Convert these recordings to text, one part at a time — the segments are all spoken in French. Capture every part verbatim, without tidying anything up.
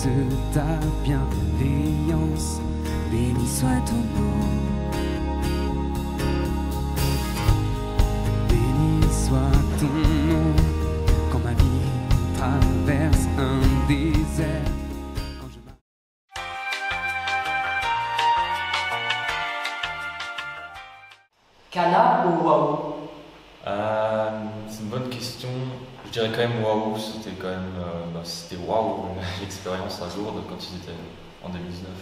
de ta bienveillance. Béni soit ton nom. Béni soit ton nom. Quand ma vie traverse un désert. Quand je Cana ou waouh? Euh, c'est une bonne question. Je dirais quand même waouh, c'était quand même euh, bah, c'était waouh l'expérience à Lourdes quand ils étaient en deux mille dix-neuf.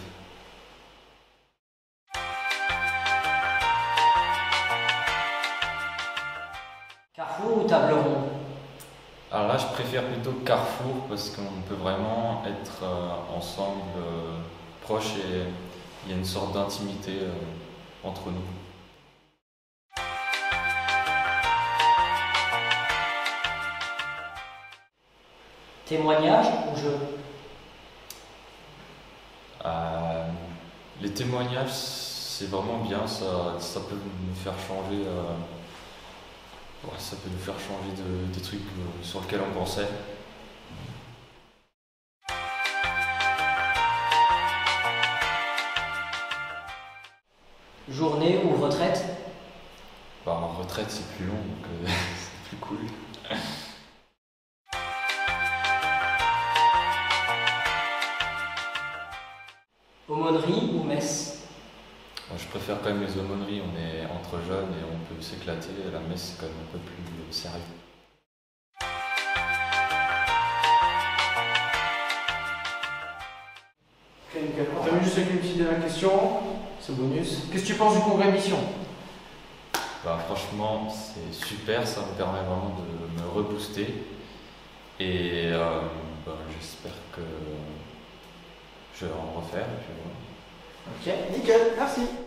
Carrefour ou table ronde? Alors là, je préfère plutôt Carrefour parce qu'on peut vraiment être euh, ensemble, euh, proches, et il y a une sorte d'intimité euh, entre nous. Témoignage ou jeu? Euh, les témoignages, c'est vraiment bien, ça, ça peut nous faire changer, euh, ouais, ça peut nous faire changer de, des trucs euh, sur lesquels on pensait. Journée ou retraite? Bah, en retraite, c'est plus long, donc euh, c'est plus cool. Aumônerie ou messe? Moi, je préfère quand même les aumôneries, on est entre jeunes et on peut s'éclater. La messe, c'est quand même un peu plus sérieux. Ok, nickel. On termine juste avec une petite dernière question, c'est bonus. Qu'est-ce que tu penses du congrès mission? Bah, franchement, c'est super, ça me permet vraiment de me rebooster. Et euh, bah, j'espère que je vais en refaire. Et puis voilà. Ok, nickel, merci.